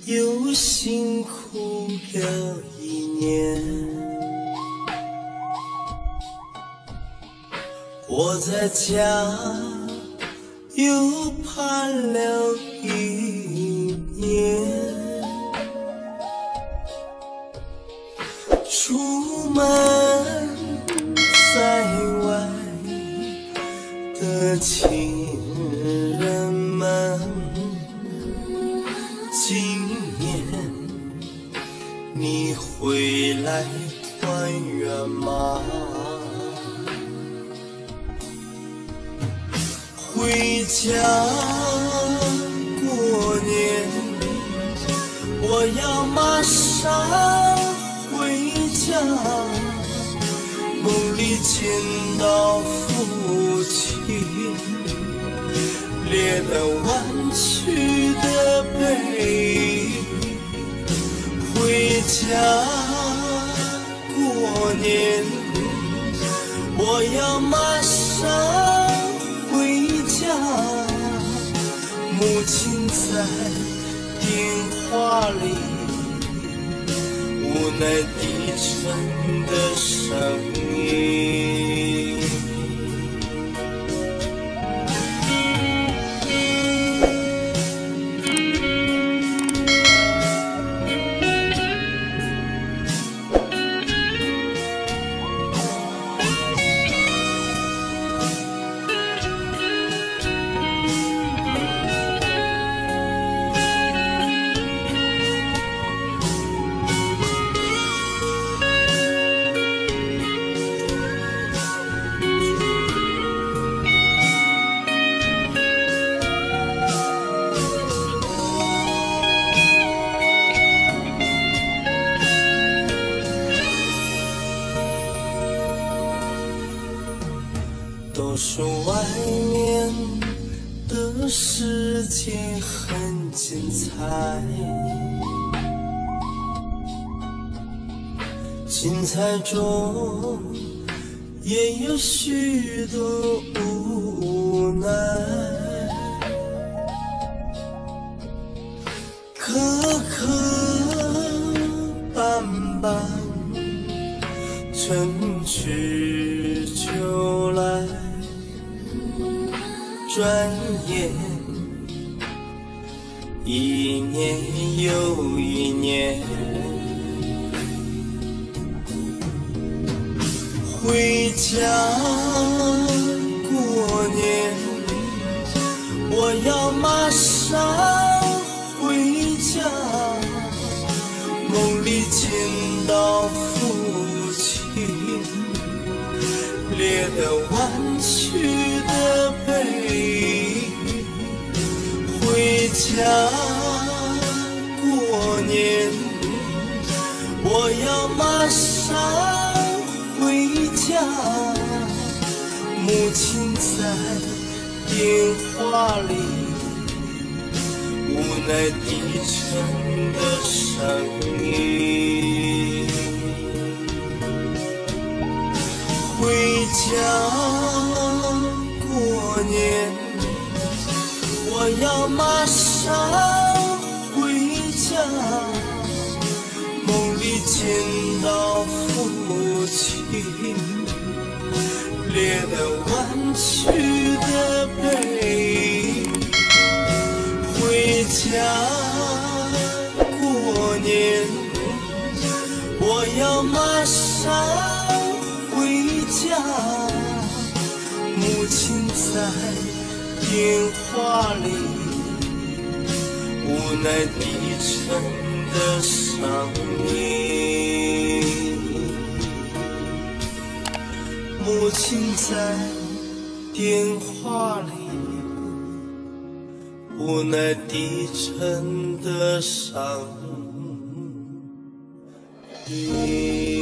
又辛苦了一年。我在家又盼了一年。出门在外的亲人们，今年你回来团圆吗？回家过年，我要马上回家，梦里见到父亲咧了弯曲的背。回家过年，我要马上回家，母亲在电话里无奈低沉的声音。都说外面的世界很精彩，精彩中也有许多无奈，磕磕绊绊，春去秋来，转眼一年又一年。回家过年，我要马上回家，梦里见到父亲咧了弯曲的背。回家过年，我要马上回家，母亲在电话里无奈低沉的声音。回家过年，我要马上回家，梦里见到父亲咧了弯曲的背。回家过年，我要马上回家，母亲在电话里无奈低沉的声音。母亲在电话里无奈低沉的声音。